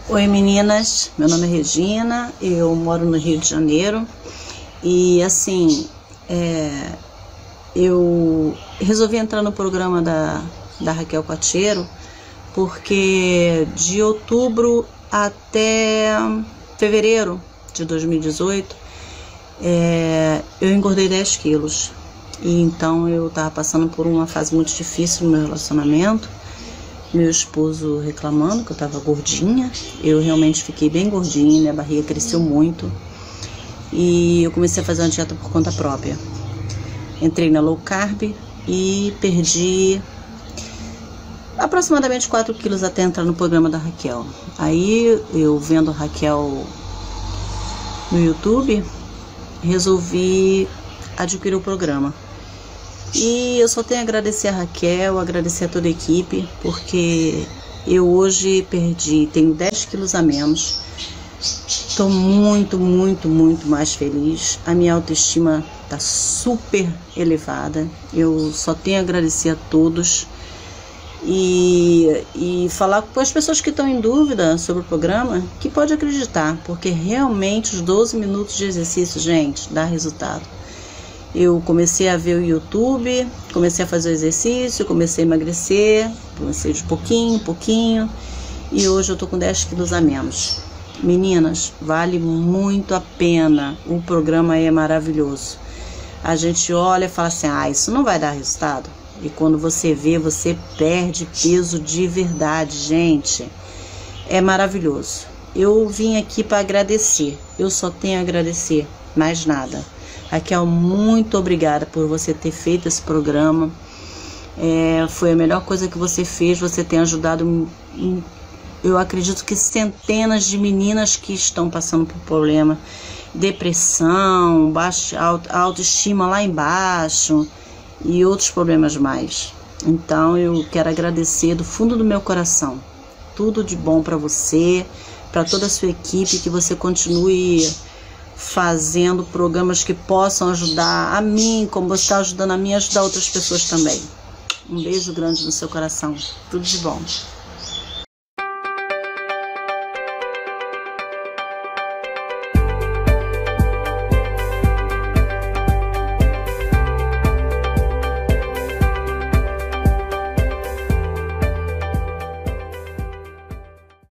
Oi meninas, meu nome é Regina, eu moro no Rio de Janeiro e assim, eu resolvi entrar no programa da Raquel Coatiero porque de outubro até fevereiro de 2018 eu engordei 10 quilos e então eu estava passando por uma fase muito difícil no meu relacionamento. Meu esposo reclamando que eu tava gordinha, eu realmente fiquei bem gordinha, minha barriga cresceu muito e eu comecei a fazer uma dieta por conta própria. Entrei na low carb e perdi aproximadamente 4 quilos até entrar no programa da Raquel. Aí eu vendo a Raquel no YouTube, resolvi adquirir o programa. E eu só tenho a agradecer a Raquel, agradecer a toda a equipe, porque eu hoje tenho 10 quilos a menos, estou muito mais feliz, a minha autoestima está super elevada, eu só tenho a agradecer a todos e falar com as pessoas que estão em dúvida sobre o programa, que pode acreditar, porque realmente os 12 minutos de exercício, gente, dá resultado. Eu comecei a ver o YouTube, comecei a fazer o exercício, comecei a emagrecer, comecei de pouquinho em pouquinho e hoje eu tô com 10 quilos a menos. Meninas, vale muito a pena, o programa é maravilhoso. A gente olha e fala assim, isso não vai dar resultado. E quando você vê, você perde peso de verdade, gente. É maravilhoso. Eu vim aqui para agradecer, eu só tenho a agradecer, mais nada. Raquel, muito obrigada por você ter feito esse programa. Foi a melhor coisa que você fez. Você tem ajudado, eu acredito que centenas de meninas que estão passando por problema, depressão, autoestima lá embaixo e outros problemas mais. Então eu quero agradecer do fundo do meu coração. Tudo de bom para você, para toda a sua equipe, que você continue fazendo programas que possam ajudar a mim, como você está ajudando a mim, ajudar outras pessoas também. Um beijo grande no seu coração. Tudo de bom.